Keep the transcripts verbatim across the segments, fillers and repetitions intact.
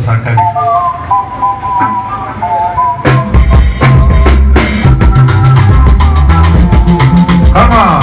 Takagi. Come on.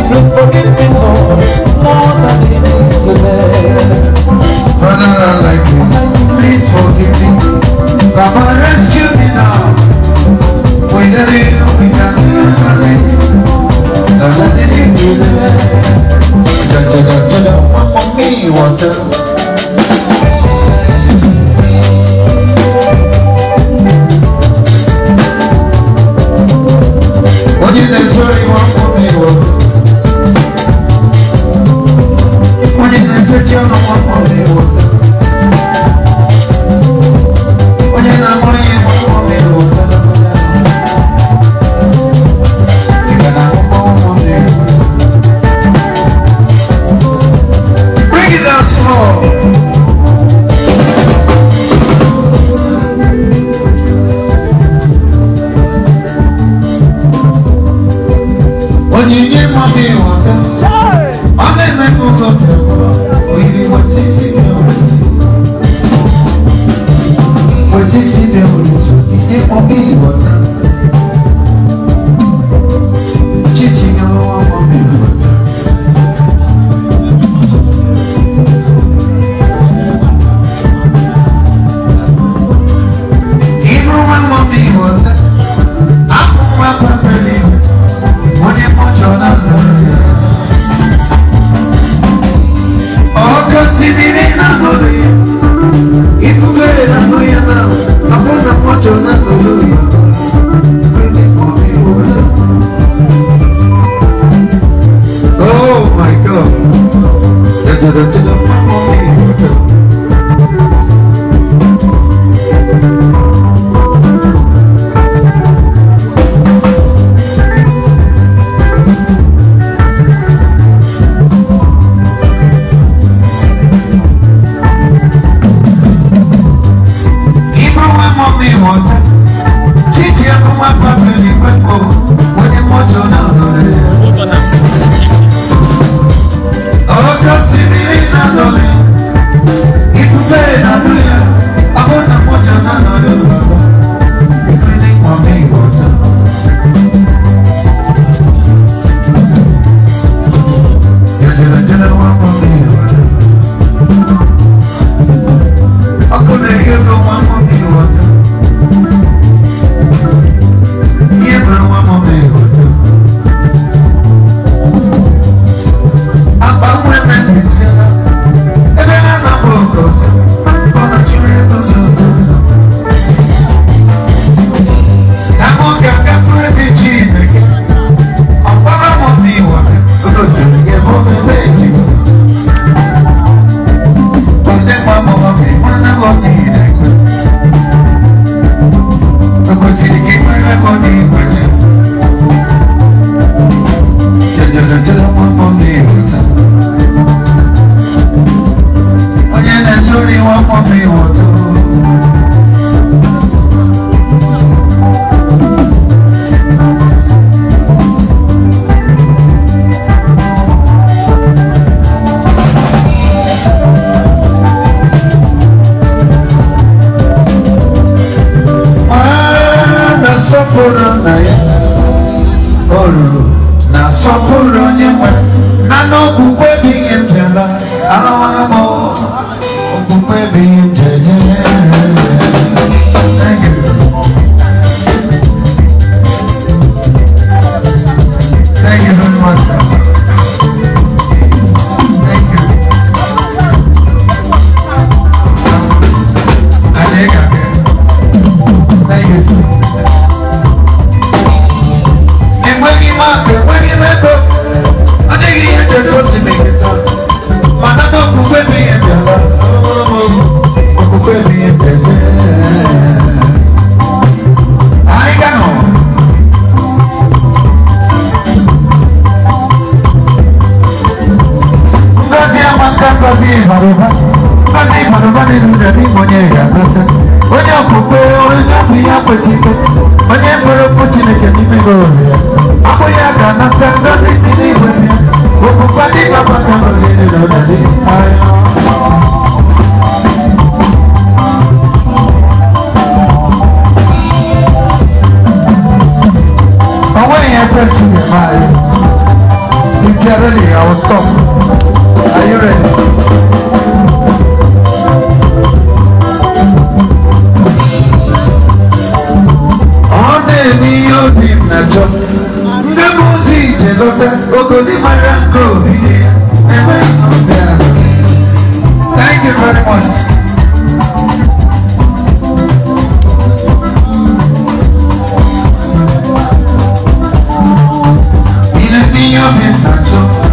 please forgive me, Lord, more than it is today. Father, I like you. Please forgive me. Come and rescue me now. We let it go, we can't do nothing. Don't let it into the one for me, water. What you say, sorry, one for me, water. What you say, you know, one for me, water. What you know, one for me, water. Bring it down slow. When you get mommy water, I'm a man who got the water. We want to see the water. What is in the water? You get mommy water. Cheating on mommy water. Even when mommy water, I'm my family. When you put your hand on it, oh, cause if it ain't not good, if you fail, I know you now. I'm gonna put your hand on it. Bring it for me, oh my God. If you are ready, I will stop. Are you ready? On the Mio Dim Nacho, the Musi Jelota, Ogodi Marango, thank you very much. In a Mio Dim Nacho.